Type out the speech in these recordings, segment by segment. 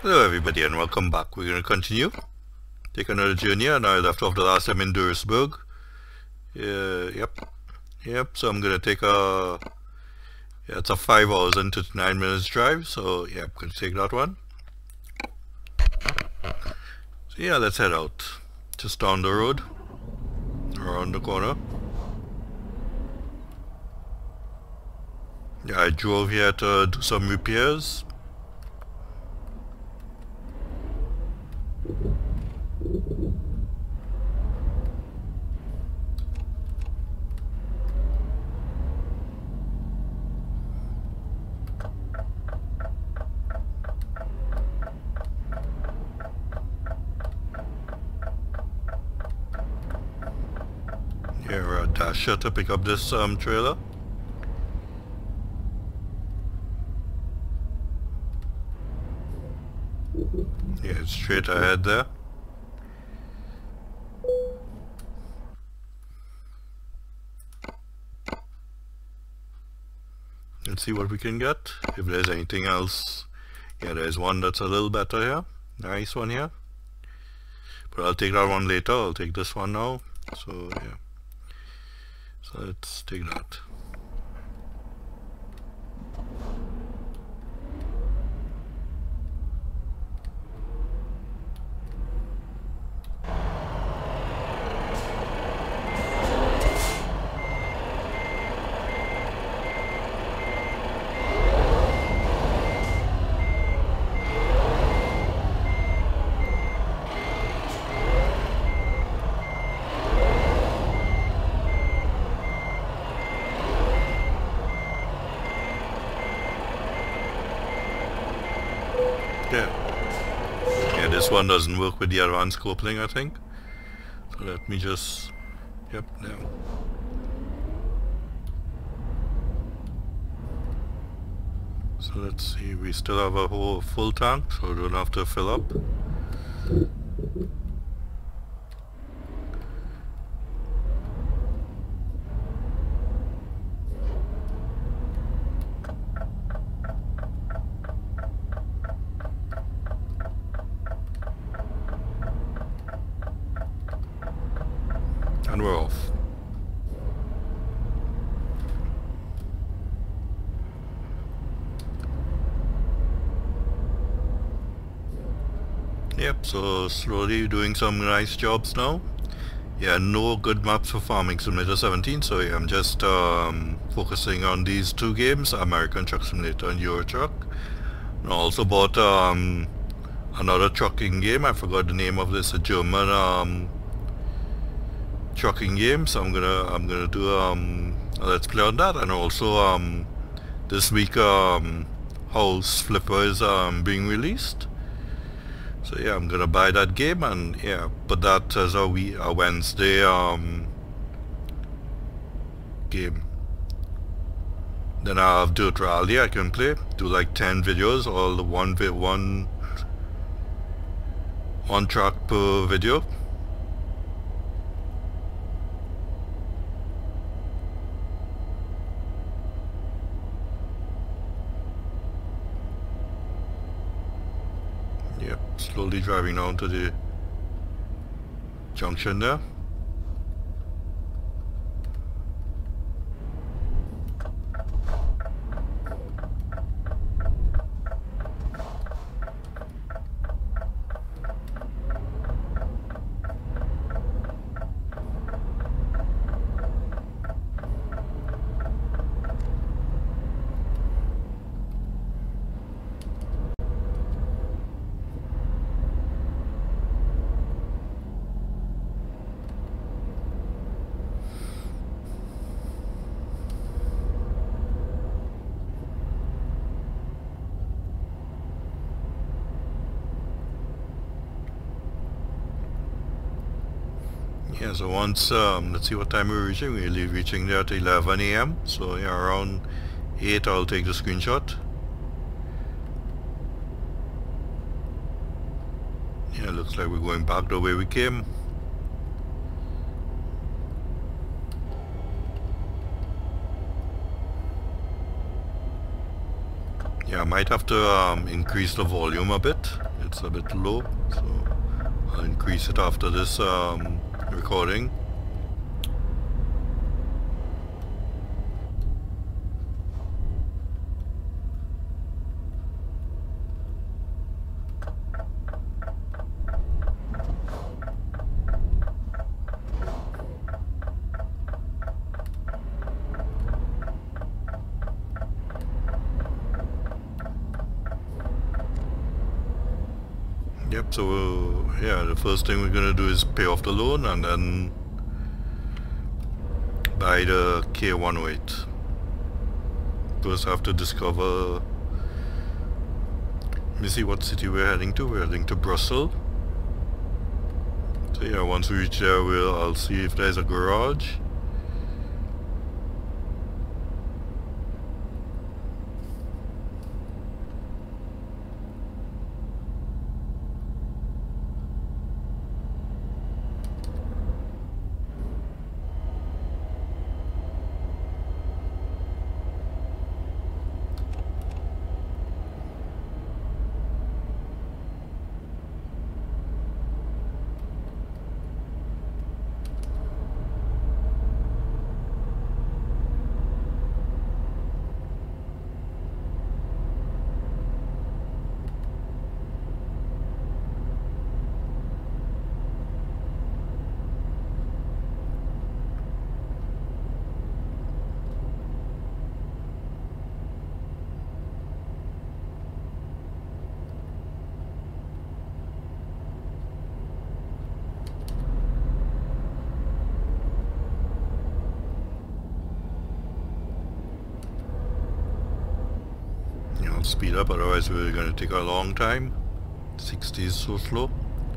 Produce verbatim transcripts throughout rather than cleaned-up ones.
Hello everybody and welcome back. We're going to continue. Take another journey, and I left off the last time in Durisburg. Uh, yep. Yep, so I'm going to take a... Yeah, it's a five hours and thirty-nine minutes drive, so yeah, I'm going to take that one. So yeah, let's head out. Just down the road. Around the corner. Yeah, I drove here to do some repairs. Yeah, we're a dasher to pick up this um, trailer. Yeah, it's straight ahead there. Let's see what we can get. If there's anything else. Yeah, there's one that's a little better here. Nice one here. But I'll take that one later. I'll take this one now. So yeah. So let's take that. Yeah. Yeah, this one doesn't work with the advanced coupling, I think. So let me just... Yep, now. So let's see, we still have a whole full tank, so we don't have to fill up. And we're off. Yep, so slowly doing some nice jobs now. Yeah, no good maps for Farming Simulator seventeen, so yeah, I'm just um, focusing on these two games, American Truck Simulator and Euro Truck. And I also bought um, another trucking game. I forgot the name of this, a German um, trucking game, so I'm gonna I'm gonna do um a let's play on that. And also um this week um House Flipper is um being released, so yeah, I'm gonna buy that game and yeah, put that as a we a Wednesday um game. Then I have Dirt Rally I can play, do like ten videos, all the one vi one one track per video. Yep, slowly driving down to the junction there. Yeah, so once, um, let's see what time we're reaching. We'll be reaching there at eleven A M So yeah, around eight I'll take the screenshot. Yeah, looks like we're going back the way we came. Yeah, I might have to um, increase the volume a bit. It's a bit low, so I'll increase it after this um, recording. Yep, so uh, yeah, the first thing we're gonna do is pay off the loan and then buy the K one oh eight. First I have to discover, let me see what city we're heading to. We're heading to Brussels. So yeah, once we reach there, we'll, I'll see if there's a garage. Speed up, otherwise we're going to take a long time. sixty is so slow.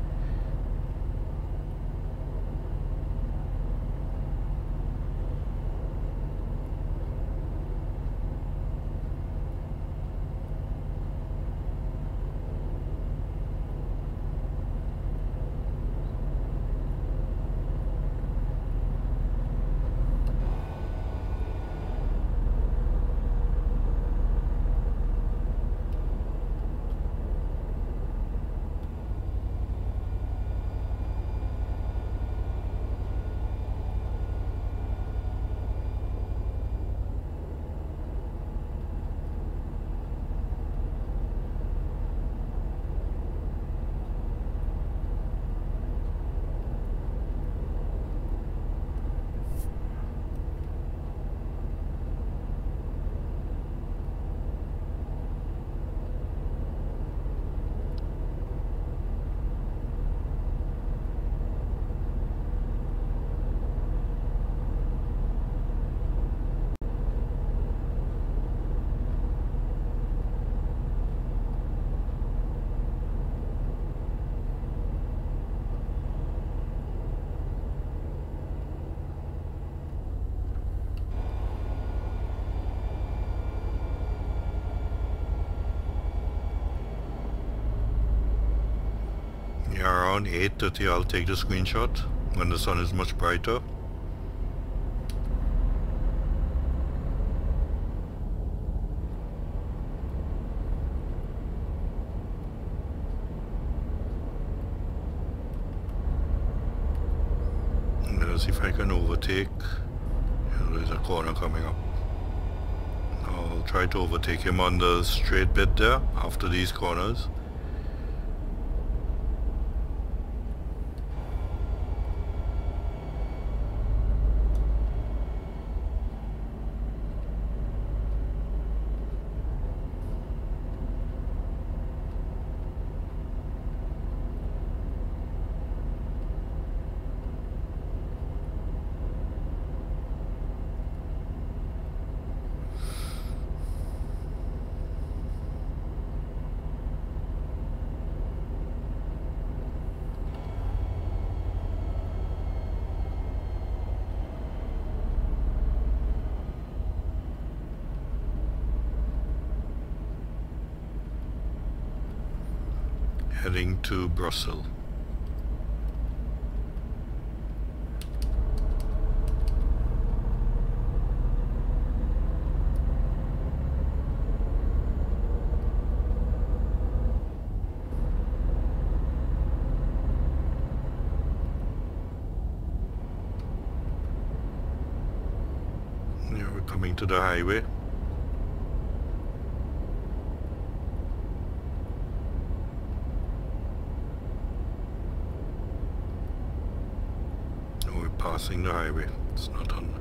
Yeah, around eight thirty I'll take the screenshot when the sun is much brighter. Let's see if I can overtake. Yeah, there's a corner coming up. I'll try to overtake him on the straight bit there after these corners. Heading to Brussels. Yeah, we're coming to the highway. No, we're passing the highway. It's not on.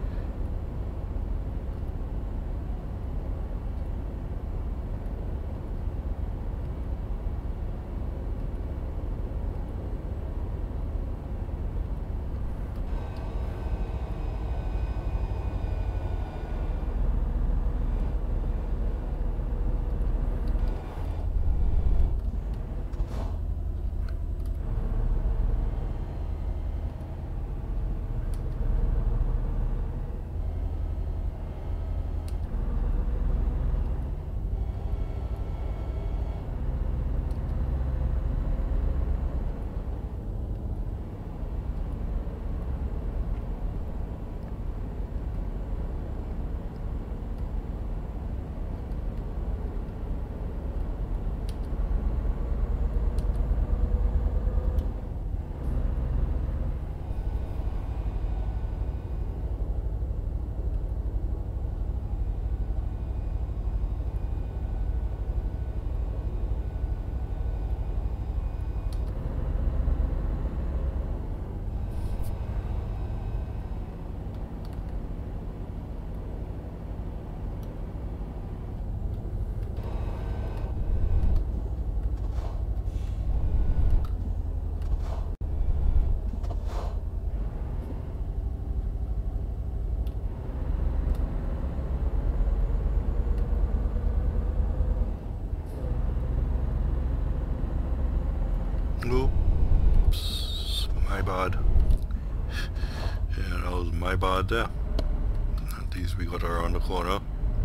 Oops, my bad. Yeah, that was my bad there. At least we got around the corner.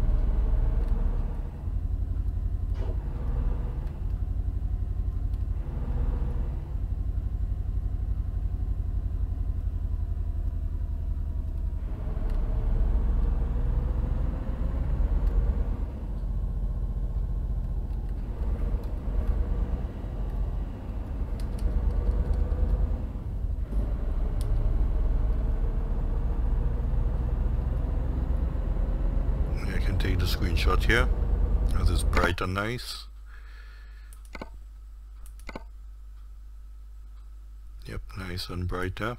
Take the screenshot here as it's bright and nice. Yep, nice and bright there.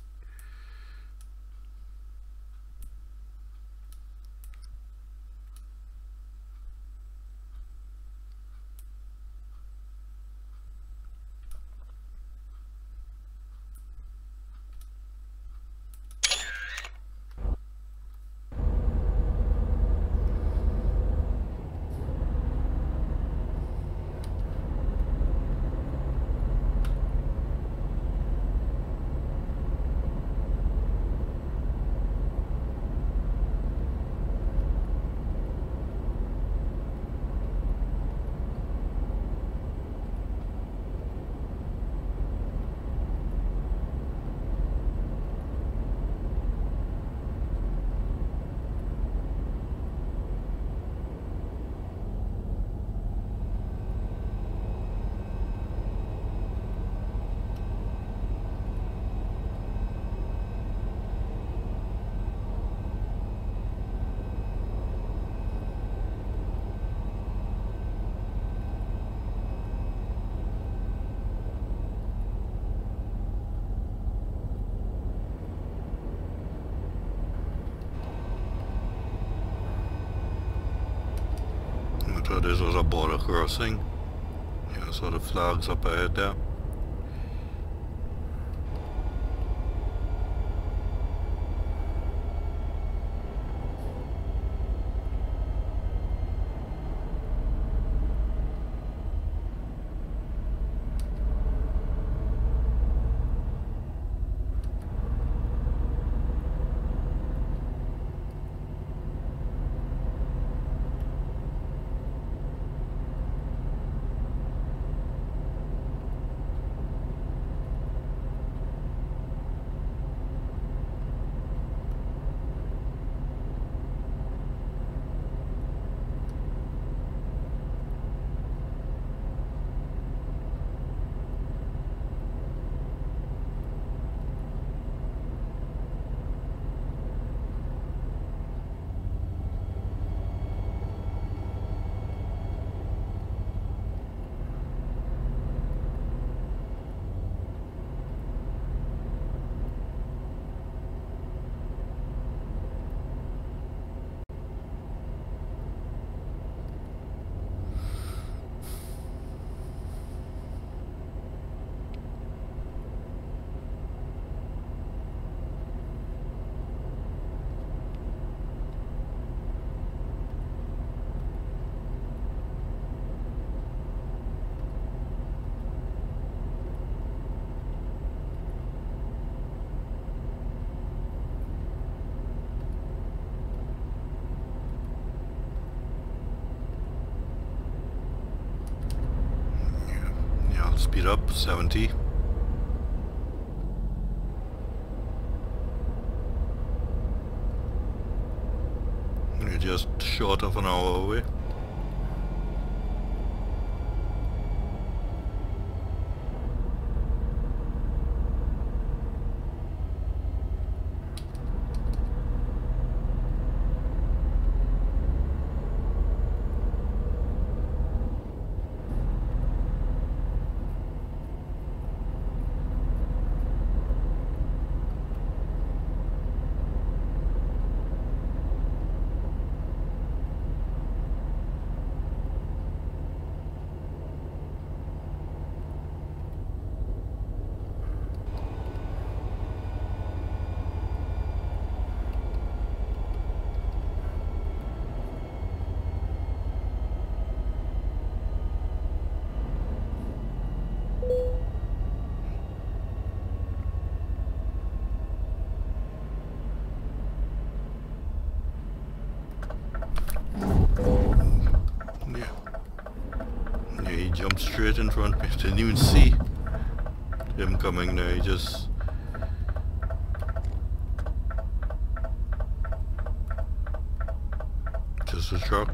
So this was a border crossing. Yeah, so the flag's up ahead there. Speed up, seventy. You're just short of an hour away. Jumped straight in front of me. Didn't even see him coming there. He just just a truck.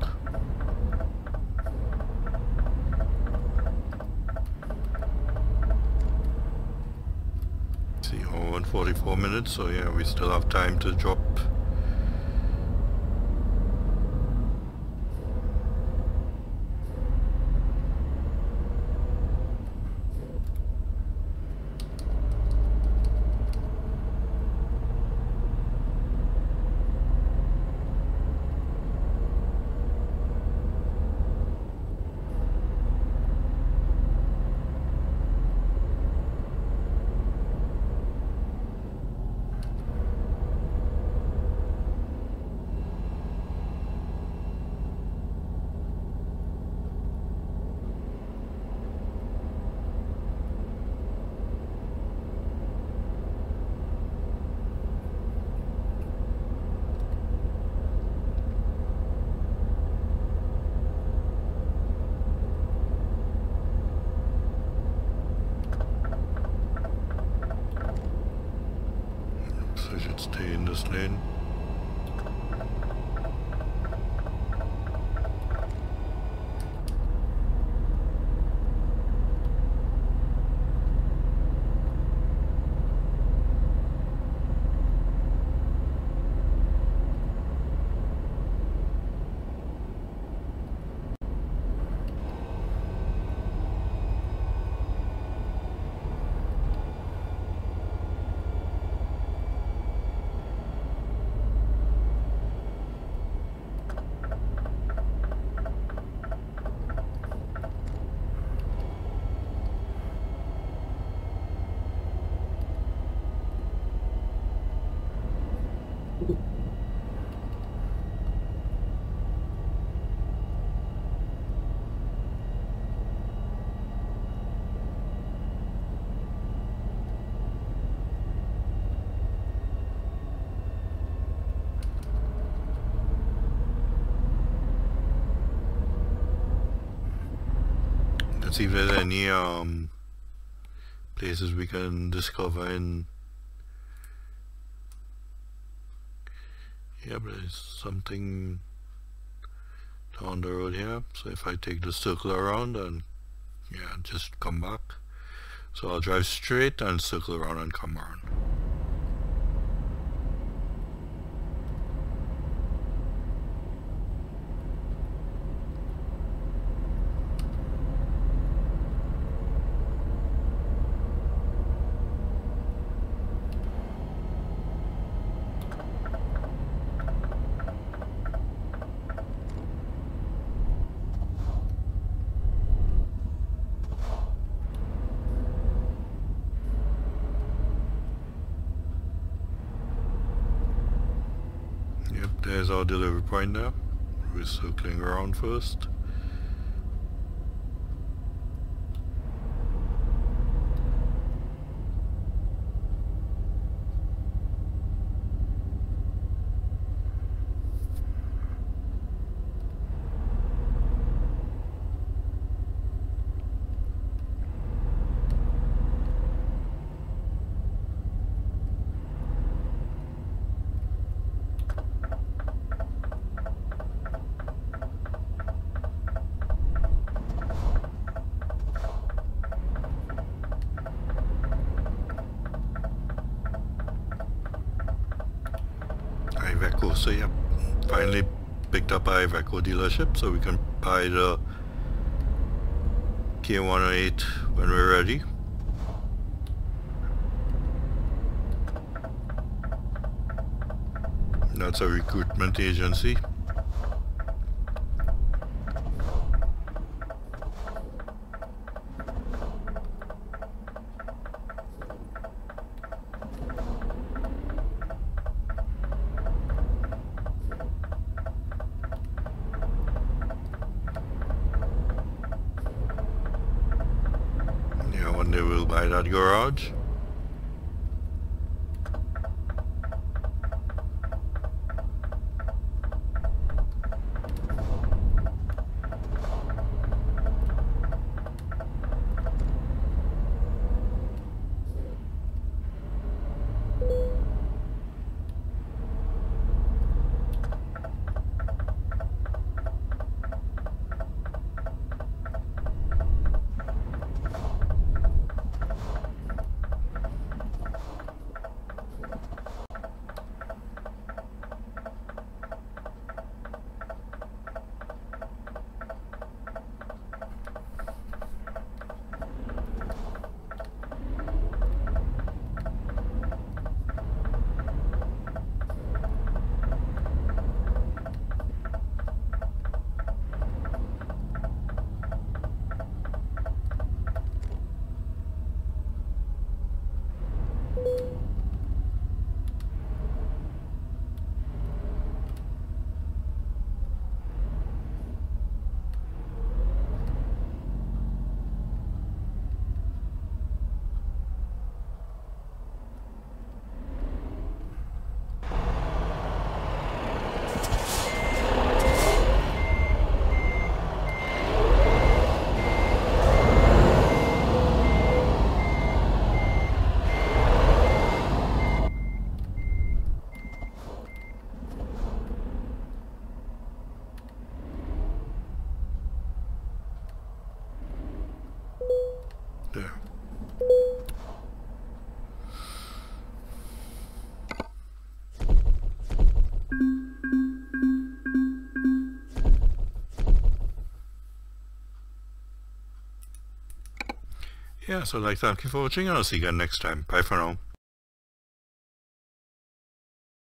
See, oh, in forty-four minutes. So yeah, we still have time to drop. I should stay in this lane. Let's see if there's any um, places we can discover in. Yeah, but there's something down the road here. So if I take the circle around and yeah, just come back. So I'll drive straight and circle around and come around. There's our delivery point now. We're circling around first. Iveco. So yeah, finally picked up our Iveco dealership, so we can buy the K one oh eight when we're ready. That's a recruitment agency. Yeah, one day we'll buy that garage. There. Yeah, so like, thank you for watching, and I'll see you again next time. Bye for now.